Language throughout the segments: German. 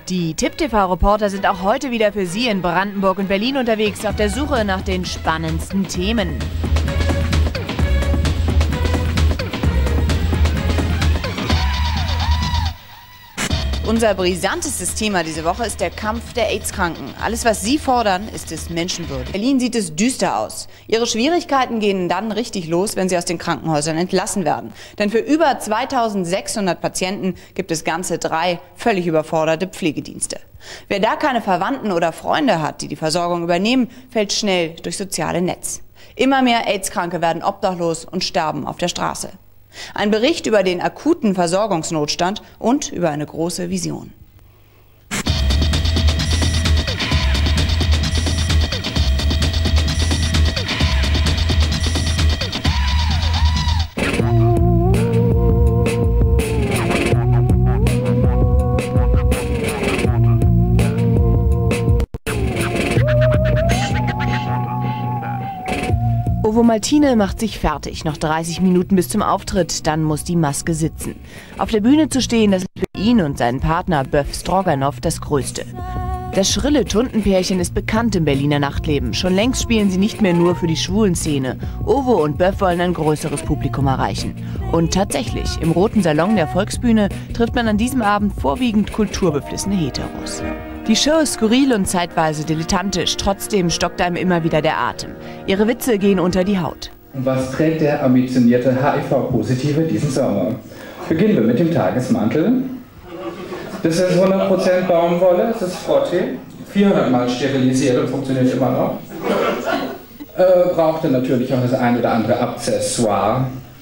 Die Tipp-TV-Reporter sind auch heute wieder für Sie in Brandenburg und Berlin unterwegs auf der Suche nach den spannendsten Themen. Unser brisantestes Thema diese Woche ist der Kampf der AIDS-Kranken. Alles, was Sie fordern, ist es menschenwürdig. In Berlin sieht es düster aus. Ihre Schwierigkeiten gehen dann richtig los, wenn Sie aus den Krankenhäusern entlassen werden. Denn für über 2600 Patienten gibt es ganze 3 völlig überforderte Pflegedienste. Wer da keine Verwandten oder Freunde hat, die die Versorgung übernehmen, fällt schnell durchs soziale Netz. Immer mehr AIDS-Kranke werden obdachlos und sterben auf der Straße. Ein Bericht über den akuten Versorgungsnotstand und über eine große Vision. Ovomaltine macht sich fertig. Noch 30 Minuten bis zum Auftritt, dann muss die Maske sitzen. Auf der Bühne zu stehen, das ist für ihn und seinen Partner Böf Stroganoff das Größte. Das schrille Tuntenpärchen ist bekannt im Berliner Nachtleben. Schon längst spielen sie nicht mehr nur für die schwulen Szene. Ovo und Böf wollen ein größeres Publikum erreichen. Und tatsächlich, im Roten Salon der Volksbühne trifft man an diesem Abend vorwiegend kulturbeflissene Heteros. Die Show ist skurril und zeitweise dilettantisch, trotzdem stockt einem immer wieder der Atem. Ihre Witze gehen unter die Haut. Und was trägt der ambitionierte HIV-Positive diesen Sommer? Beginnen wir mit dem Tagesmantel. Das ist 100% Baumwolle, es ist Frottee, 400 Mal sterilisiert und funktioniert immer noch. Brauchte natürlich auch das ein oder andere Accessoire.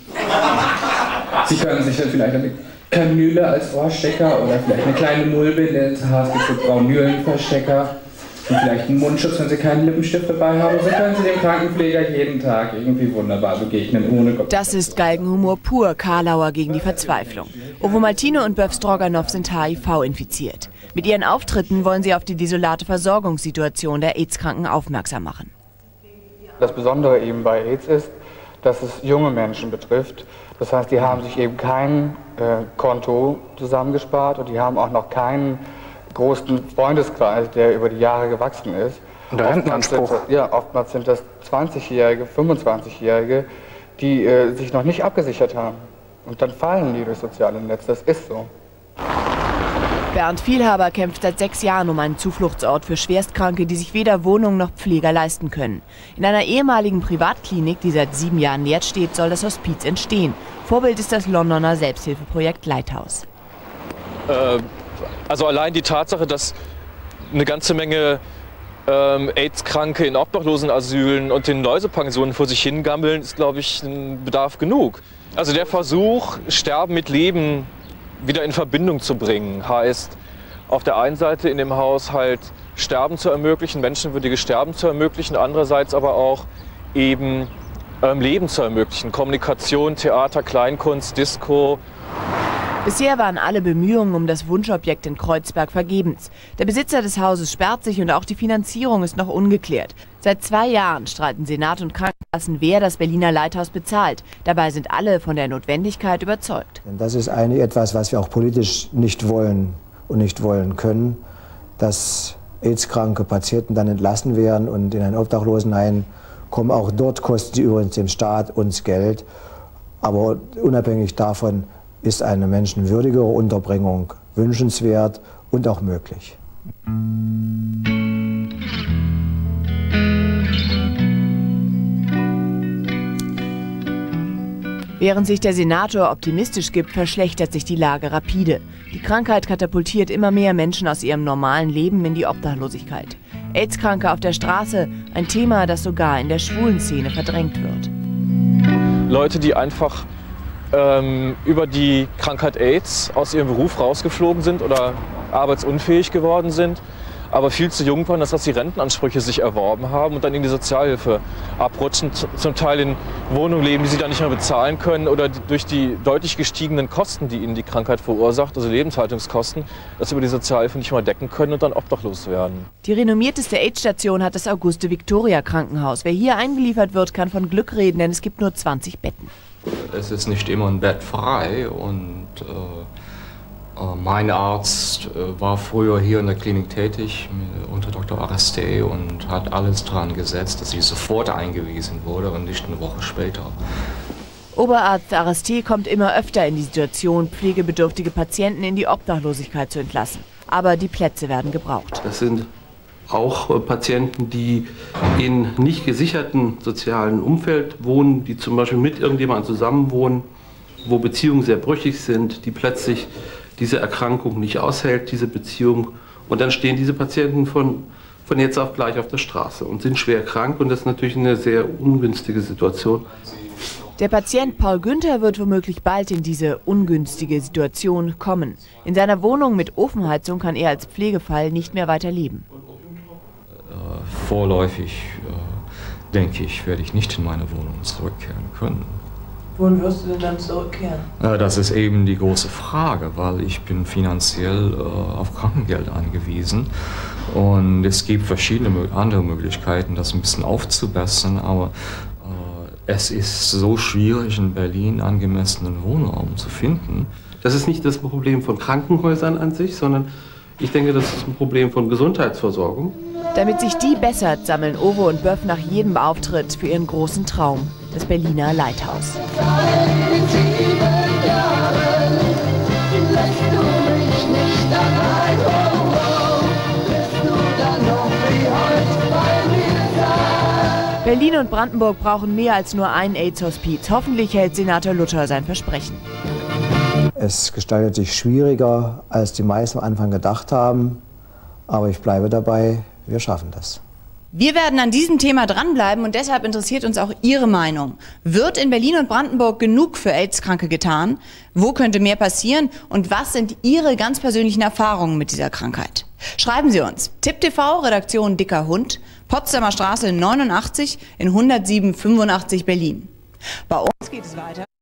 Sie können sich dann vielleicht eine Kanüle als Ohrstecker oder vielleicht eine kleine Mulbinde ins Haar, es gibt so Braunülenverstecker und vielleicht einen Mundschutz, wenn Sie keinen Lippenstift dabei haben. So können Sie dem Krankenpfleger jeden Tag irgendwie wunderbar begegnen, ohne Gott. Das ist Galgenhumor pur, Karlauer gegen die Verzweiflung. Ovomaltine und Böf Stroganoff sind HIV infiziert. Mit ihren Auftritten wollen sie auf die desolate Versorgungssituation der AIDS-Kranken aufmerksam machen. Das Besondere eben bei AIDS ist, dass es junge Menschen betrifft. Das heißt, die haben sich eben kein Konto zusammengespart und die haben auch noch keinen großen Freundeskreis, der über die Jahre gewachsen ist. Und der Rentenanspruch. Oftmals sind das 20-Jährige, 25-Jährige, die sich noch nicht abgesichert haben. Und dann fallen die durchs soziale Netz, das ist so. Bernd Vielhaber kämpft seit 6 Jahren um einen Zufluchtsort für Schwerstkranke, die sich weder Wohnung noch Pfleger leisten können. In einer ehemaligen Privatklinik, die seit 7 Jahren leer steht, soll das Hospiz entstehen. Vorbild ist das Londoner Selbsthilfeprojekt Lighthouse. Also allein die Tatsache, dass eine ganze Menge AIDS-Kranke in Obdachlosenasylen und in Läusepensionen vor sich hingammeln, ist, glaube ich, ein Bedarf genug. Also der Versuch, Sterben mit Leben wieder in Verbindung zu bringen, heißt auf der einen Seite in dem Haus halt Sterben zu ermöglichen, menschenwürdiges Sterben zu ermöglichen, andererseits aber auch eben Leben zu ermöglichen, Kommunikation, Theater, Kleinkunst, Disco. Bisher waren alle Bemühungen um das Wunschobjekt in Kreuzberg vergebens. Der Besitzer des Hauses sperrt sich und auch die Finanzierung ist noch ungeklärt. Seit 2 Jahren streiten Senat und Krankenkassen, wer das Berliner Lighthouse bezahlt. Dabei sind alle von der Notwendigkeit überzeugt. Das ist eigentlich etwas, was wir auch politisch nicht wollen und nicht wollen können, dass AIDS-kranke Patienten dann entlassen werden und in ein Obdachlosenheim kommen. Auch dort kosten sie übrigens dem Staat uns Geld. Aber unabhängig davon ist eine menschenwürdigere Unterbringung wünschenswert und auch möglich. Während sich der Senator optimistisch gibt, verschlechtert sich die Lage rapide. Die Krankheit katapultiert immer mehr Menschen aus ihrem normalen Leben in die Obdachlosigkeit. AIDS-Kranke auf der Straße, ein Thema, das sogar in der schwulen Szene verdrängt wird. Leute, die einfach über die Krankheit AIDS aus ihrem Beruf rausgeflogen sind oder arbeitsunfähig geworden sind, aber viel zu jung waren, dass die Rentenansprüche sich erworben haben und dann in die Sozialhilfe abrutschen, zum Teil in Wohnungen leben, die sie dann nicht mehr bezahlen können oder durch die deutlich gestiegenen Kosten, die ihnen die Krankheit verursacht, also Lebenshaltungskosten, das über die Sozialhilfe nicht mehr decken können und dann obdachlos werden. Die renommierteste AIDS-Station hat das Auguste-Victoria-Krankenhaus. Wer hier eingeliefert wird, kann von Glück reden, denn es gibt nur 20 Betten. Es ist nicht immer ein Bett frei und Mein Arzt war früher hier in der Klinik tätig unter Dr. Ariste und hat alles dran gesetzt, dass sie sofort eingewiesen wurde und nicht eine Woche später. Oberarzt Ariste kommt immer öfter in die Situation, pflegebedürftige Patienten in die Obdachlosigkeit zu entlassen. Aber die Plätze werden gebraucht. Das sind auch Patienten, die in nicht gesicherten sozialen Umfeld wohnen, die zum Beispiel mit irgendjemandem zusammenwohnen, wo Beziehungen sehr brüchig sind, die plötzlich diese Erkrankung nicht aushält, diese Beziehung. Und dann stehen diese Patienten von jetzt auf gleich auf der Straße und sind schwer krank. Und das ist natürlich eine sehr ungünstige Situation. Der Patient Paul Günther wird womöglich bald in diese ungünstige Situation kommen. In seiner Wohnung mit Ofenheizung kann er als Pflegefall nicht mehr weiter leben. Vorläufig, denke ich, werde ich nicht in meine Wohnung zurückkehren können. Wohin wirst du denn dann zurückkehren? Das ist eben die große Frage, weil ich bin finanziell auf Krankengeld angewiesen. Und es gibt verschiedene andere Möglichkeiten, das ein bisschen aufzubessern, aber es ist so schwierig, in Berlin angemessenen Wohnraum zu finden. Das ist nicht das Problem von Krankenhäusern an sich, sondern ich denke, das ist ein Problem von Gesundheitsversorgung. Damit sich die bessert, sammeln Owe und Böff nach jedem Auftritt für ihren großen Traum, das Berliner Leithaus. Berlin und Brandenburg brauchen mehr als nur ein AIDS-Hospiz. Hoffentlich hält Senator Luther sein Versprechen. Es gestaltet sich schwieriger, als die meisten am Anfang gedacht haben. Aber ich bleibe dabei, wir schaffen das. Wir werden an diesem Thema dranbleiben und deshalb interessiert uns auch Ihre Meinung. Wird in Berlin und Brandenburg genug für AIDS-Kranke getan? Wo könnte mehr passieren? Und was sind Ihre ganz persönlichen Erfahrungen mit dieser Krankheit? Schreiben Sie uns. TIP-TV, Redaktion Dicker Hund, Potsdamer Straße 89 in 107 85 Berlin. Bei uns geht es weiter.